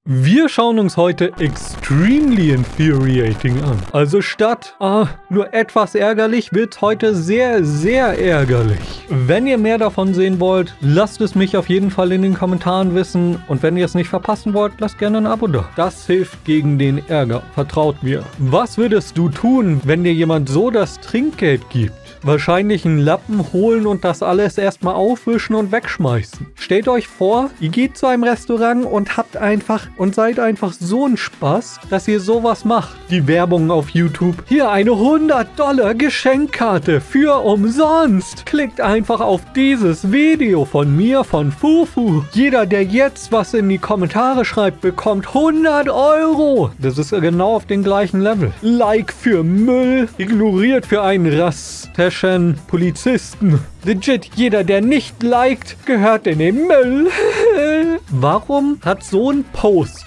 Wir schauen uns heute Extremely Infuriating an. Also statt nur etwas ärgerlich, wird heute sehr, sehr ärgerlich. Wenn ihr mehr davon sehen wollt, lasst es mich auf jeden Fall in den Kommentaren wissen. Und wenn ihr es nicht verpassen wollt, lasst gerne ein Abo da. Das hilft gegen den Ärger. Vertraut mir. Was würdest du tun, wenn dir jemand so das Trinkgeld gibt? Wahrscheinlich einen Lappen holen und das alles erstmal aufwischen und wegschmeißen. Stellt euch vor, ihr geht zu einem Restaurant und seid einfach so ein Spaß, dass ihr sowas macht. Die Werbung auf YouTube. Hier eine $100 Geschenkkarte für umsonst. Klickt einfach auf dieses Video von mir, von Fufu. Jeder, der jetzt was in die Kommentare schreibt, bekommt 100 Euro. Das ist genau auf dem gleichen Level. Like für Müll, ignoriert für einen rassistischen Polizisten. Legit, jeder, der nicht liked, gehört in den Müll. Warum hat so ein Post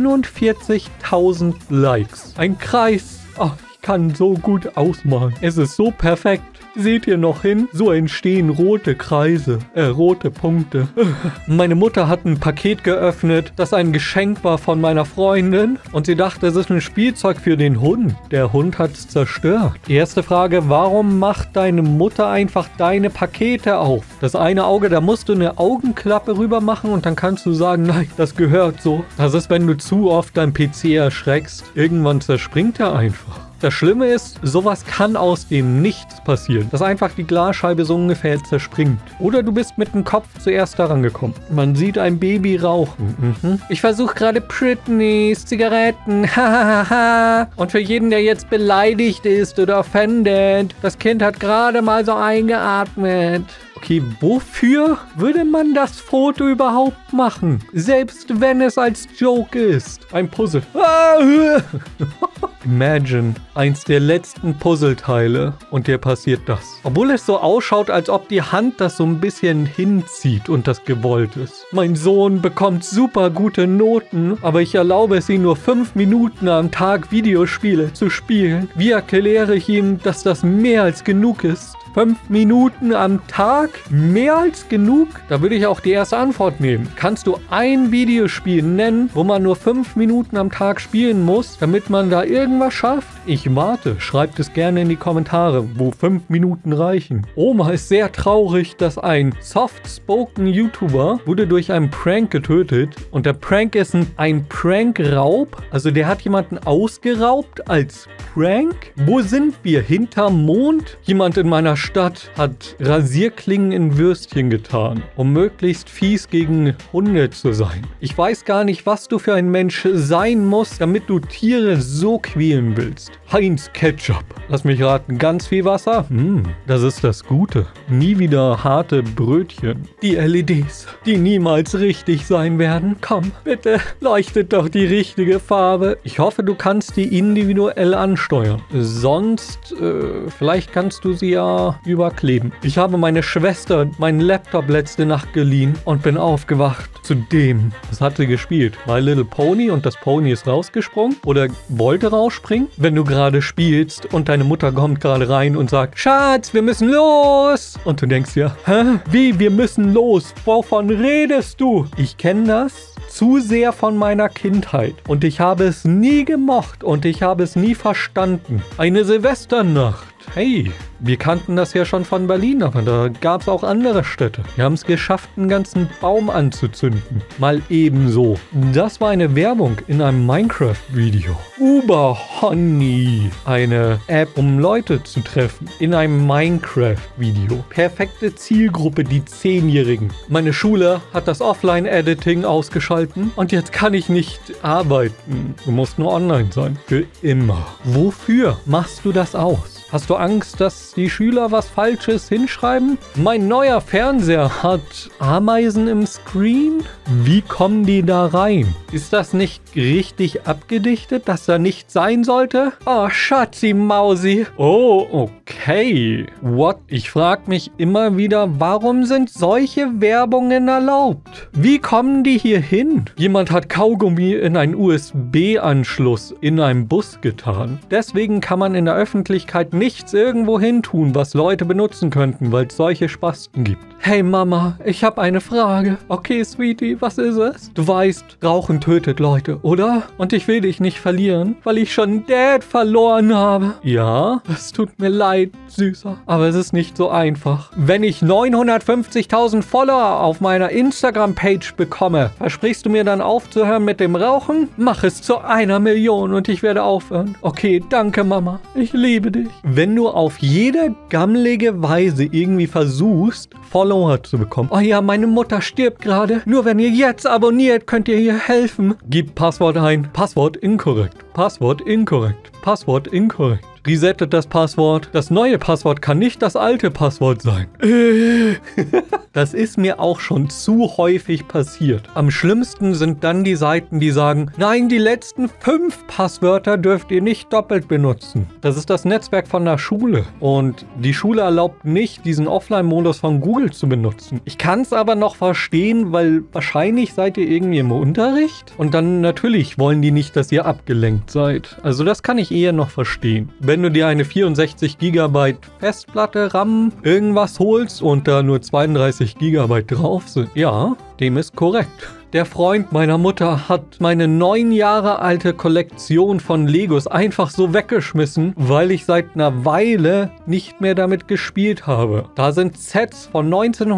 41.000 Likes? Ein Kreis. Oh, ich kann so gut ausmalen. Es ist so perfekt. Seht ihr noch hin? So entstehen rote Kreise, rote Punkte. Meine Mutter hat ein Paket geöffnet, das ein Geschenk war von meiner Freundin. Und sie dachte, es ist ein Spielzeug für den Hund. Der Hund hat es zerstört. Erste Frage, warum macht deine Mutter einfach deine Pakete auf? Das eine Auge, da musst du eine Augenklappe rüber machen und dann kannst du sagen, nein, das gehört so. Das ist, wenn du zu oft dein PC erschreckst. Irgendwann zerspringt er einfach. Das Schlimme ist, sowas kann aus dem Nichts passieren, dass einfach die Glasscheibe so ungefähr zerspringt. Oder du bist mit dem Kopf zuerst daran gekommen. Man sieht ein Baby rauchen. Ich versuche gerade Britneys Zigaretten. Und für jeden, der jetzt beleidigt ist oder offended, das Kind hat gerade mal so eingeatmet. Okay, wofür würde man das Foto überhaupt machen? Selbst wenn es als Joke ist. Ein Puzzle. Imagine, eins der letzten Puzzleteile und dir passiert das. Obwohl es so ausschaut, als ob die Hand das so ein bisschen hinzieht und das gewollt ist. Mein Sohn bekommt super gute Noten, aber ich erlaube es ihm nur 5 Minuten am Tag Videospiele zu spielen. Wie erkläre ich ihm, dass das mehr als genug ist? 5 Minuten am Tag? Mehr als genug? Da würde ich auch die erste Antwort nehmen. Kannst du ein Videospiel nennen, wo man nur 5 Minuten am Tag spielen muss, damit man da irgendwas schafft? Ich warte. Schreibt es gerne in die Kommentare, wo 5 Minuten reichen. Oma ist sehr traurig, dass ein soft-spoken YouTuber wurde durch einen Prank getötet. Und der Prank ist ein Prank-Raub. Also der hat jemanden ausgeraubt als Prank? Wo sind wir? Hinterm Mond? Jemand in meiner Stadt hat Rasierklingen in Würstchen getan, um möglichst fies gegen Hunde zu sein. Ich weiß gar nicht, was du für ein Mensch sein musst, damit du Tiere so quälen willst. Heinz Ketchup. Lass mich raten, ganz viel Wasser? Das ist das Gute. Nie wieder harte Brötchen. Die LEDs, die niemals richtig sein werden. Komm, bitte, leuchtet doch die richtige Farbe. Ich hoffe, du kannst die individuell ansteuern. Sonst, vielleicht kannst du sie ja überkleben. Ich habe meine Schwester meinen Laptop letzte Nacht geliehen und bin aufgewacht zu dem. Was hat sie gespielt? My Little Pony und das Pony ist rausgesprungen oder wollte rausspringen? Wenn du gerade spielst und deine Mutter kommt gerade rein und sagt, Schatz, wir müssen los. Und du denkst ja, wie, wir müssen los? Wovon redest du? Ich kenne das zu sehr von meiner Kindheit und ich habe es nie gemocht und ich habe es nie verstanden. Eine Silvesternacht. Hey, wir kannten das ja schon von Berlin, aber da gab es auch andere Städte. Wir haben es geschafft, einen ganzen Baum anzuzünden. Mal ebenso. Das war eine Werbung in einem Minecraft-Video. Uber Honey, eine App, um Leute zu treffen. In einem Minecraft-Video. Perfekte Zielgruppe, die 10-Jährigen. Meine Schule hat das Offline-Editing ausgeschalten und jetzt kann ich nicht arbeiten. Du musst nur online sein. Für immer. Wofür machst du das aus? Hast du Angst, dass die Schüler was Falsches hinschreiben? Mein neuer Fernseher hat Ameisen im Screen? Wie kommen die da rein? Ist das nicht richtig abgedichtet, dass da nichts sein sollte? Oh, Schatzi Mausi. Oh, okay. What? Ich frage mich immer wieder, warum sind solche Werbungen erlaubt? Wie kommen die hier hin? Jemand hat Kaugummi in einen USB-Anschluss in einem Bus getan. Deswegen kann man in der Öffentlichkeit nichts irgendwo hin tun, was Leute benutzen könnten, weil es solche Spasten gibt. Hey Mama, ich habe eine Frage. Okay, Sweetie, was ist es? Du weißt, Rauchen tötet Leute, oder? Und ich will dich nicht verlieren, weil ich schon Dad verloren habe. Ja, es tut mir leid, Süßer, aber es ist nicht so einfach. Wenn ich 950.000 Follower auf meiner Instagram-Page bekomme, versprichst du mir dann aufzuhören mit dem Rauchen? Mach es zu 1 Million und ich werde aufhören. Okay, danke Mama. Ich liebe dich. Wenn du auf jede gammelige Weise irgendwie versuchst, Follower zu bekommen. Oh ja, meine Mutter stirbt gerade. Nur wenn ihr jetzt abonniert, könnt ihr ihr helfen. Gib Passwort ein. Passwort inkorrekt. Passwort inkorrekt. Passwort inkorrekt. Resettet das Passwort. Das neue Passwort kann nicht das alte Passwort sein. Das ist mir auch schon zu häufig passiert. Am schlimmsten sind dann die Seiten, die sagen, nein, die letzten 5 Passwörter dürft ihr nicht doppelt benutzen. Das ist das Netzwerk von der Schule. Und die Schule erlaubt nicht, diesen Offline-Modus von Google zu benutzen. Ich kann es aber noch verstehen, weil wahrscheinlich seid ihr irgendwie im Unterricht. Und dann natürlich wollen die nicht, dass ihr abgelenkt seid. Also das kann ich eher noch verstehen. Wenn du dir eine 64 GB Festplatte RAM irgendwas holst und da nur 32 GB drauf sind, ja, dem ist korrekt. Der Freund meiner Mutter hat meine 9 Jahre alte Kollektion von Legos einfach so weggeschmissen, weil ich seit einer Weile nicht mehr damit gespielt habe. Da sind Sets von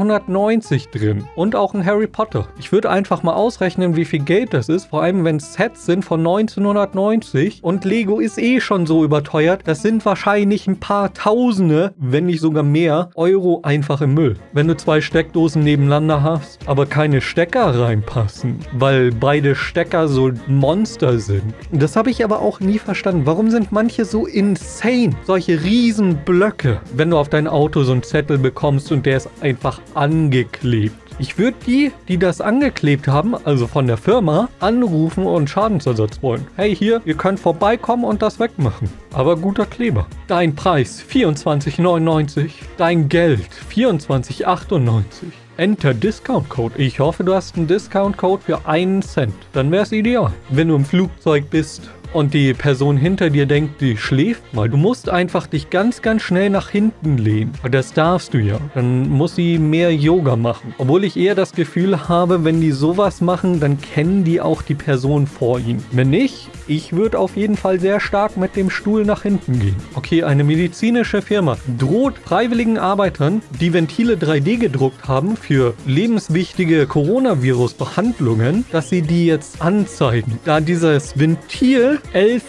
1990 drin und auch ein Harry Potter. Ich würde einfach mal ausrechnen, wie viel Geld das ist, vor allem wenn Sets sind von 1990 und Lego ist eh schon so überteuert. Das sind wahrscheinlich ein paar Tausende, wenn nicht sogar mehr, Euro einfach im Müll. Wenn du 2 Steckdosen nebeneinander hast, aber keine Stecker reinpassen, weil beide Stecker so Monster sind. Das habe ich aber auch nie verstanden. Warum sind manche so insane? Solche riesen Blöcke. Wenn du auf dein Auto so einen Zettel bekommst und der ist einfach angeklebt. Ich würde die das angeklebt haben, also von der Firma, anrufen und Schadensersatz wollen. Hey, hier, ihr könnt vorbeikommen und das wegmachen. Aber guter Kleber. Dein Preis 24,99. Dein Geld 24,98. Enter Discount Code. Ich hoffe, du hast einen Discount Code für 1 Cent. Dann wäre es ideal. Wenn du im Flugzeug bist und die Person hinter dir denkt, die schläft mal. Du musst einfach dich ganz, ganz schnell nach hinten lehnen. Das darfst du ja. Dann muss sie mehr Yoga machen. Obwohl ich eher das Gefühl habe, wenn die sowas machen, dann kennen die auch die Person vor ihnen. Wenn nicht, ich würde auf jeden Fall sehr stark mit dem Stuhl nach hinten gehen. Okay, eine medizinische Firma droht freiwilligen Arbeitern, die Ventile 3D gedruckt haben für lebenswichtige Coronavirus-Behandlungen, dass sie die jetzt anzeigen. Da dieses Ventil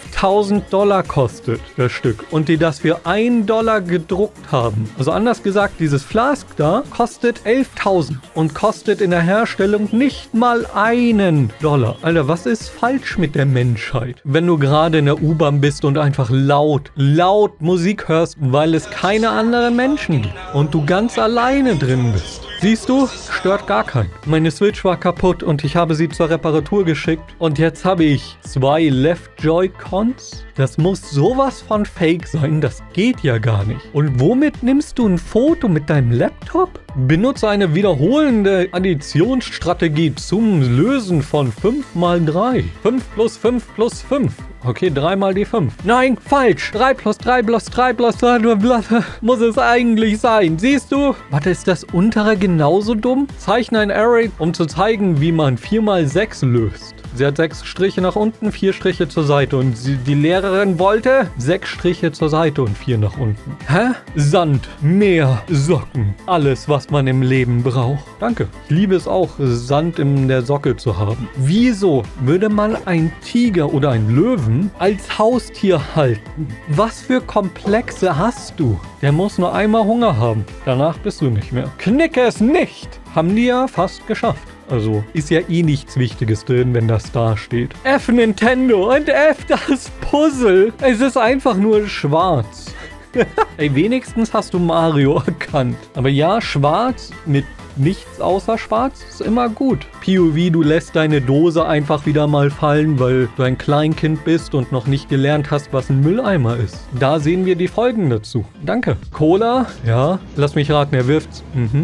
$11.000 kostet, das Stück. Und die das für $1 gedruckt haben. Also anders gesagt, dieses Flask da kostet 11.000 und kostet in der Herstellung nicht mal $1. Alter, was ist falsch mit der Menschheit? Wenn du gerade in der U-Bahn bist und einfach laut Musik hörst, weil es keine anderen Menschen gibt und du ganz alleine drin bist. Siehst du? Stört gar keinen. Meine Switch war kaputt und ich habe sie zur Reparatur geschickt. Und jetzt habe ich 2 Left Joy-Cons. Das muss sowas von fake sein, das geht ja gar nicht. Und womit nimmst du ein Foto mit deinem Laptop? Benutze eine wiederholende Additionsstrategie zum Lösen von 5 mal 3. 5 plus 5 plus 5. Okay, 3 mal die 5. Nein, falsch. 3 plus 3 plus 3 plus 3 muss es eigentlich sein. Siehst du? Warte, ist das untere genauso dumm? Zeichne ein Array, um zu zeigen, wie man 4 mal 6 löst. Sie hat 6 Striche nach unten, 4 Striche zur Seite. Und die Lehrerin wollte 6 Striche zur Seite und 4 nach unten. Hä? Sand, Meer, Socken. Alles, was man im Leben braucht. Danke. Ich liebe es auch, Sand in der Socke zu haben. Wieso würde man einen Tiger oder einen Löwen als Haustier halten? Was für Komplexe hast du? Der muss nur einmal Hunger haben. Danach bist du nicht mehr. Knicke es nicht! Haben die ja fast geschafft. Also ist ja eh nichts Wichtiges drin, wenn das da steht. F Nintendo und F das Puzzle. Es ist einfach nur schwarz. Ey, wenigstens hast du Mario erkannt. Aber ja, schwarz mit nichts außer schwarz ist immer gut. POV, du lässt deine Dose einfach wieder mal fallen, weil du ein Kleinkind bist und noch nicht gelernt hast, was ein Mülleimer ist. Da sehen wir die Folgen dazu. Danke. Cola? Ja. Lass mich raten, er wirft's.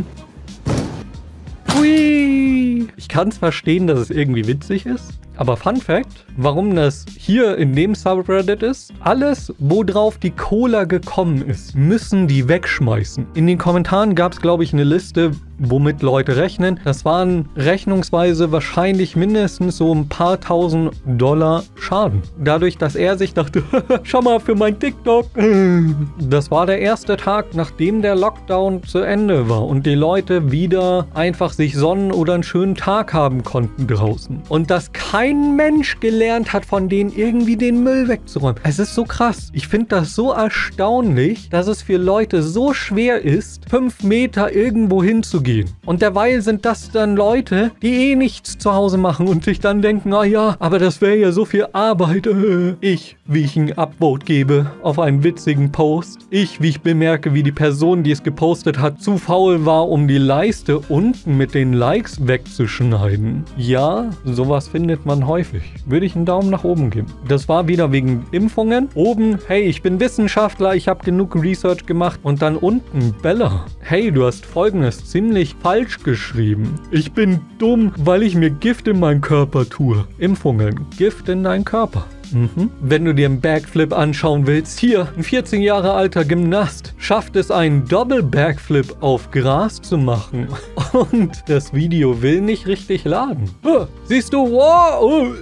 Hui! Ich kann es verstehen, dass es irgendwie witzig ist. Aber Fun Fact, warum das hier in dem Subreddit ist, alles, worauf die Cola gekommen ist, müssen die wegschmeißen. In den Kommentaren gab es, glaube ich, eine Liste, womit Leute rechnen. Das waren rechnungsweise wahrscheinlich mindestens so ein paar $1000 Schaden. Dadurch, dass er sich dachte, schau mal für mein TikTok. Das war der erste Tag, nachdem der Lockdown zu Ende war und die Leute wieder einfach sich sonnen oder einen schönen Tag haben konnten draußen. Und dass kein Mensch gelernt hat, von denen irgendwie den Müll wegzuräumen. Es ist so krass. Ich finde das so erstaunlich, dass es für Leute so schwer ist, 5 Meter irgendwo hinzugehen. Und derweil sind das dann Leute, die eh nichts zu Hause machen und sich dann denken, ah ja, aber das wäre ja so viel Arbeit. Ich, wie ich ein Upvote gebe auf einen witzigen Post. Ich, wie ich bemerke, wie die Person, die es gepostet hat, zu faul war, um die Leiste unten mit den Likes wegzuschneiden. Ja, sowas findet man häufig. Würde ich einen Daumen nach oben geben. Das war wieder wegen Impfungen. Oben, hey, ich bin Wissenschaftler, ich habe genug Research gemacht. Und dann unten, Bella, hey, du hast Folgendes ziemlich falsch geschrieben. Ich bin dumm, weil ich mir Gift in meinen Körper tue. Impfungen, Gift in deinen Körper. Wenn du dir einen Backflip anschauen willst, hier, ein 14 Jahre alter Gymnast schafft es, einen Double Backflip auf Gras zu machen. Und das Video will nicht richtig laden. Siehst du, wow,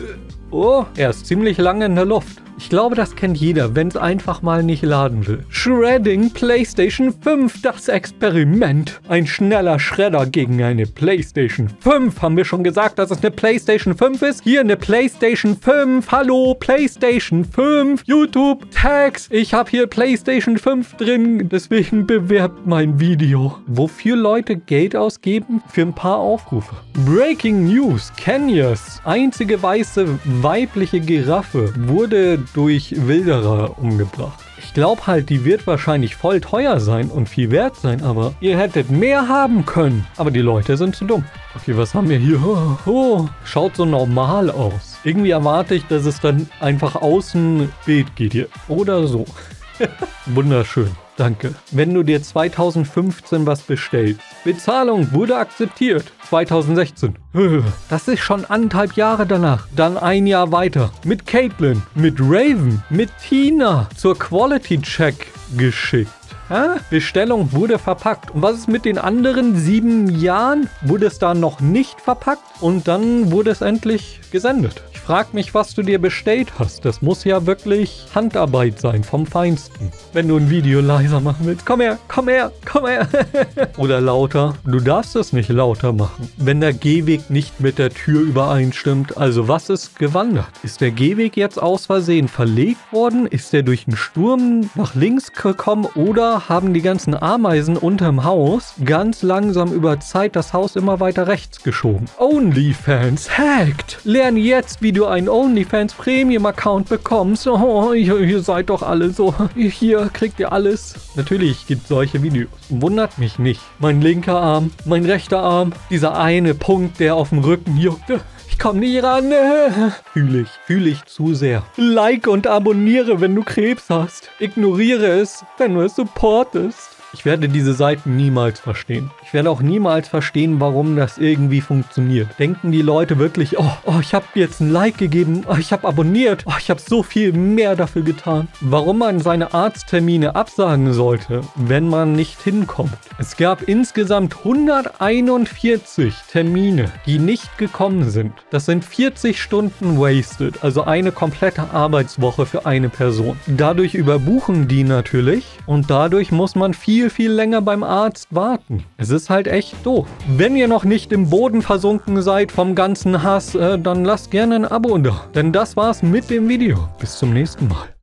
er ist ziemlich lange in der Luft. Ich glaube, das kennt jeder, wenn es einfach mal nicht laden will. Shredding PlayStation 5, das Experiment. Ein schneller Schredder gegen eine PlayStation 5. Haben wir schon gesagt, dass es eine PlayStation 5 ist? Hier eine PlayStation 5. Hallo, PlayStation 5. YouTube, Tags. Ich habe hier PlayStation 5 drin. Deswegen bewerbt mein Video. Wofür Leute Geld ausgeben? Für ein paar Aufrufe. Breaking News. Kenyas einzige weiße weibliche Giraffe wurde durch Wilderer umgebracht. Ich glaube halt, die wird wahrscheinlich voll teuer sein und viel wert sein, aber ihr hättet mehr haben können. Aber die Leute sind zu dumm. Okay, was haben wir hier? Schaut so normal aus. Irgendwie erwarte ich, dass es dann einfach außen Bild geht hier. Oder so. Wunderschön. Danke. Wenn du dir 2015 was bestellst, Bezahlung wurde akzeptiert. 2016. Das ist schon 1,5 Jahre danach. Dann ein Jahr weiter. Mit Caitlyn, mit Raven, mit Tina zur Quality Check geschickt. Bestellung wurde verpackt. Und was ist mit den anderen 7 Jahren? Wurde es da noch nicht verpackt und dann wurde es endlich gesendet. Ich frage mich, was du dir bestellt hast. Das muss ja wirklich Handarbeit sein, vom Feinsten. Wenn du ein Video leiser machen willst, komm her, komm her, komm her. Oder lauter. Du darfst es nicht lauter machen, wenn der Gehweg nicht mit der Tür übereinstimmt. Also was ist gewandert? Ist der Gehweg jetzt aus Versehen verlegt worden? Ist der durch einen Sturm nach links gekommen oder haben die ganzen Ameisen unterm Haus ganz langsam über Zeit das Haus immer weiter rechts geschoben? OnlyFans hacked. Lern jetzt, wie du einen OnlyFans Premium-Account bekommst. Oh, ihr seid doch alle so. Hier kriegt ihr alles. Natürlich gibt es solche Videos. Wundert mich nicht. Mein linker Arm, mein rechter Arm, dieser eine Punkt, der auf dem Rücken juckt. Ich komme nie ran. Fühle ich zu sehr. Like und abonniere, wenn du Krebs hast. Ignoriere es, wenn du es supportest. Ich werde diese Seiten niemals verstehen. Ich werde auch niemals verstehen, warum das irgendwie funktioniert. Denken die Leute wirklich, oh, ich habe jetzt ein Like gegeben, oh, ich habe abonniert, oh, ich habe so viel mehr dafür getan. Warum man seine Arzttermine absagen sollte, wenn man nicht hinkommt. Es gab insgesamt 141 Termine, die nicht gekommen sind. Das sind 40 Stunden wasted, also eine komplette Arbeitswoche für eine Person. Dadurch überbuchen die natürlich und dadurch muss man viel länger beim Arzt warten. Es ist halt echt doof. Wenn ihr noch nicht im Boden versunken seid vom ganzen Hass, dann lasst gerne ein Abo da. Denn das war's mit dem Video. Bis zum nächsten Mal.